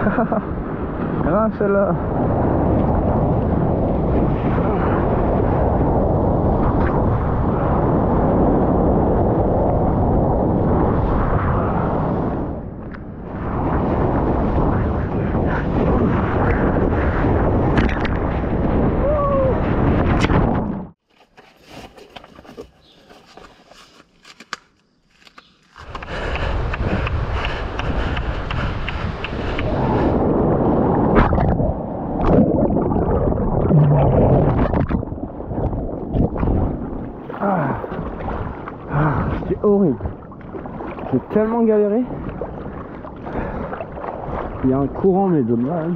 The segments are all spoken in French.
Ah, celle-là. C'est horrible. J'ai tellement galéré. Il y a un courant mais de malade.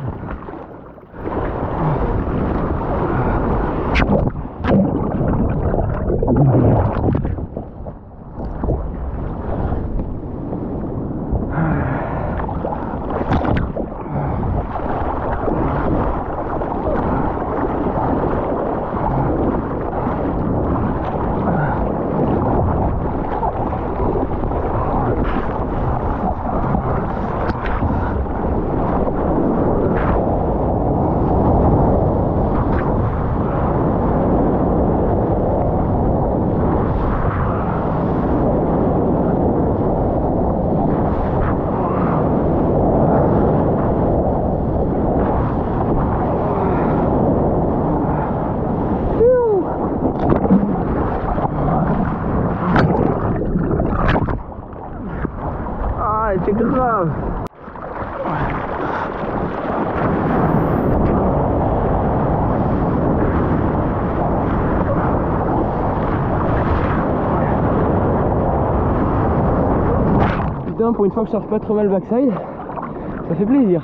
C'est grave. Putain, pour une fois que je surfe pas trop mal backside, ça fait plaisir.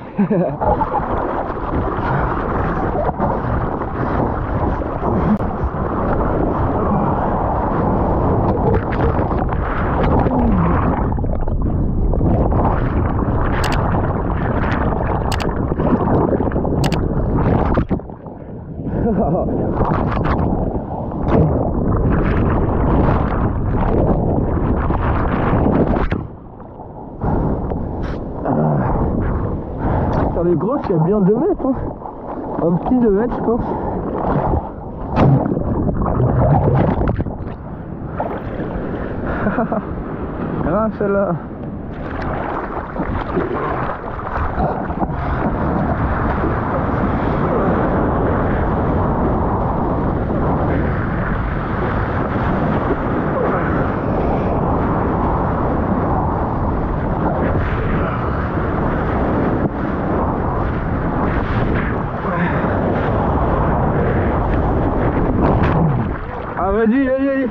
Sur les grosses, il y a bien 2 mètres. Hein. Un petit 2 mètres, je pense. Ah, celle-là. Ah, vas-y, allez.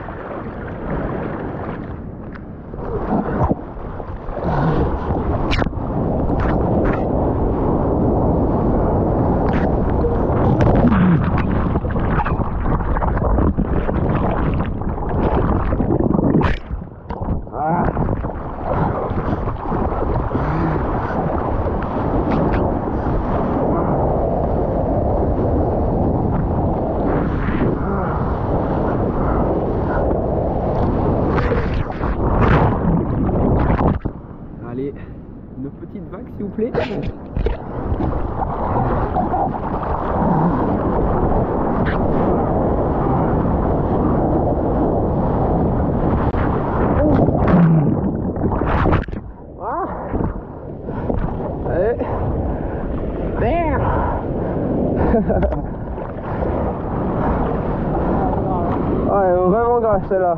Allez, une petite vague s'il vous plaît. Allez. Ah, elle est vraiment grave celle-là.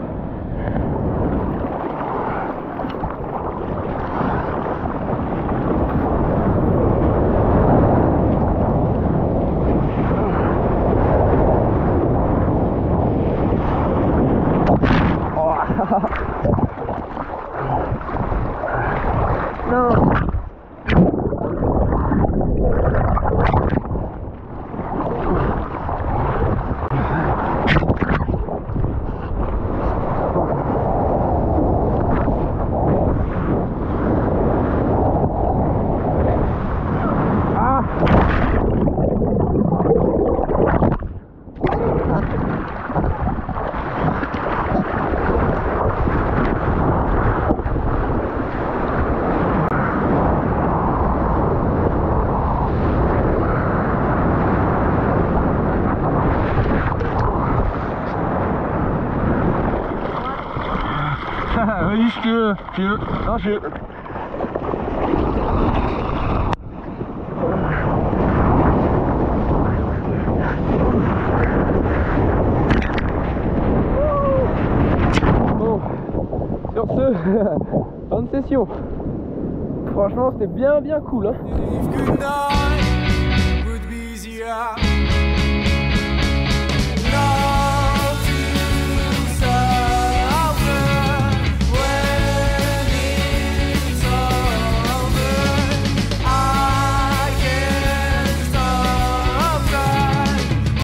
Non. Vas-y, si tu veux. Non, je... Bon, sur ce, fin de session. Franchement, c'était bien cool, hein.